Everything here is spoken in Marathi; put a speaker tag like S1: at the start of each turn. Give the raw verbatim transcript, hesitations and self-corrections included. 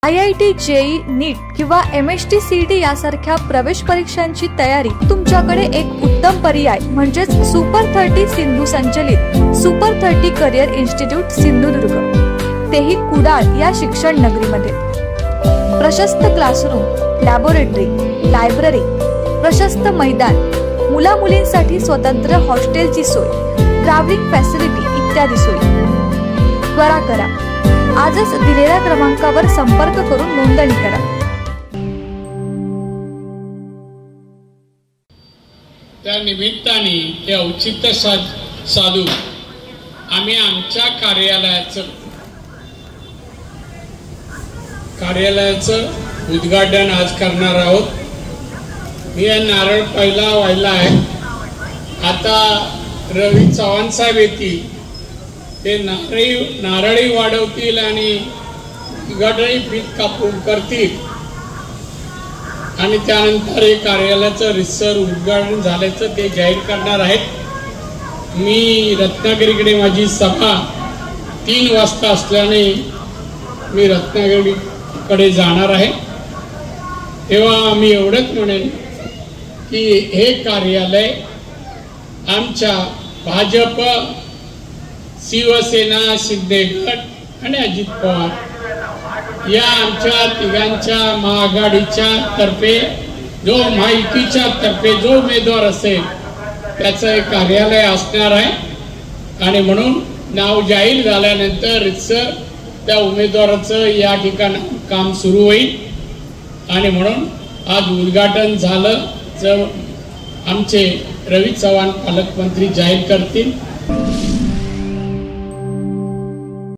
S1: I I T, JEE, NEET किंवा M S T C T यासारख्या प्रवेश परीक्षांची तयारी तुमच्याकडे एक उत्तम पर्याय म्हणजेच सुपर थर्टी सिंधू संचलित super thirty career institute Sindhudurg, तेही कुडाळ या शिक्षण नगरीमध्ये। प्रशस्त क्लासरूम, लॅबोरेटरी, लायब्ररी, प्रशस्त मैदान, मुला मुलींसाठी स्वतंत्र हॉस्टेलची सोय, ट्रॅव्हलिंग फॅसिलिटी इत्यादी सोयी। त्वरा करा, आजच दिलेल्या क्रमांकावर संपर्क करून नोंदणी करा।
S2: त्या निमित्ताने हे औचित्य साधून आम्ही आमच्या कार्यालयाचं कार्यालयाचं उद्घाटन आज करणार आहोत। मी नारळ पहिला वाहिला आहे, आता रवी चव्हाण साहेब येतील, ते नारळी नारळी वाढवतील आणि उद्घाटन फीत कापून करतील आणि त्यानंतर हे कार्यालयाचं रितसर उद्घाटन झाल्याचं ते जाहीर करणार आहेत। मी रत्नागिरीकडे माझी सभा तीन वाजता असल्याने मी रत्नागिरीकडे जाणार आहे, तेव्हा मी एवढंच म्हणेन की हे कार्यालय आमच्या भाजप, शिवसेना, शिंदे गट आणि अजित पवार या आमच्या तिघांच्या महाआघाडीच्या तर्फे जो महायुतीच्या तर्फे जो उमेदवार असेल त्याचं एक कार्यालय असणार आहे आणि म्हणून नाव जाहीर झाल्यानंतर रितसर त्या उमेदवाराचं या ठिकाणी काम सुरू होईल आणि म्हणून आज उद्घाटन झालं जर आमचे रवी चव्हाण पालकमंत्री जाहीर करतील